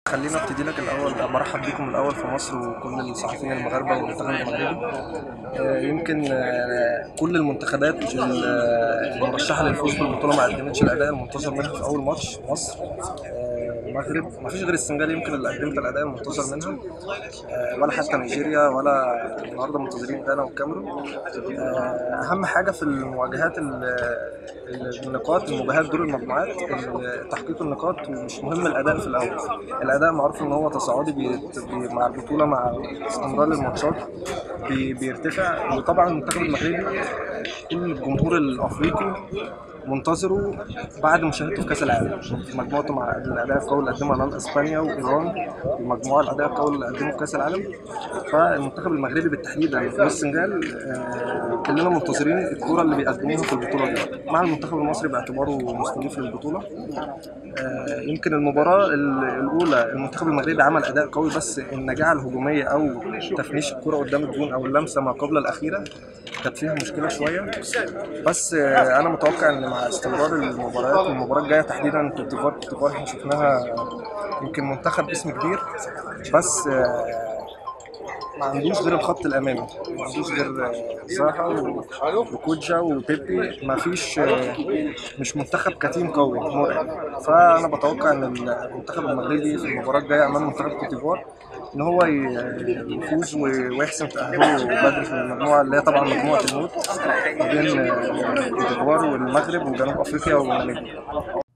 خلينا ابتدي لك الاول برحب بكم الاول في مصر وكل الصحفيين المغاربه والمنتخب المغربي. يمكن كل المنتخبات المرشحه للفوز بالبطوله ما قدمتش الاداء المنتظر منها في اول ماتش. مصر المغرب ما فيش غير السنغال يمكن اللي قدمت الاداء المنتظر منها، ولا حتى نيجيريا ولا النهارده منتظرين غانا والكاميرون. اهم حاجه في المواجهات النقاط المواجهات دور المجموعات تحقيق النقاط، ومش مهم الاداء في الاول. الاداء معروف ان هو تصاعدي مع البطوله، مع استمرار الماتشات بيرتفع. وطبعا المنتخب المغربي كل الجمهور الافريقي منتظره بعد مشاهدته في كاس العالم، في مجموعته مع الاداء القوي اللي قدمه امام اسبانيا وايران، المجموعه الاداء القوي اللي قدمه في كاس العالم. فالمنتخب المغربي بالتحديد والسنغال كلنا منتظرين الكوره اللي بيقدموها في البطوله دي، مع المنتخب المصري باعتباره مستضيف للبطوله. يمكن المباراه الاولى المنتخب المغربي عمل اداء قوي، بس النجاعه الهجوميه او تفنيش الكره قدام الجون او اللمسه ما قبل الاخيره كانت فيها مشكله شويه. بس انا متوقع ان مع استمرار المباريات والمباراه الجايه تحديدا كوت ديفوار احنا شفناها يمكن منتخب اسم كبير، بس ما عندوش غير الخط الامامي، ما عندوش غير صاحا وكوجا وبيبي. ما فيش مش منتخب كتيم قوي مرعب. فانا بتوقع ان المنتخب المغربي في المباراه الجايه امام منتخب كوت ديفوار ان هو يفوز ويحسم تاهله بدري في المجموعه اللي هي طبعا مجموعه الموت ما بين كوت ديفوار والمغرب وجنوب افريقيا وناميبيا.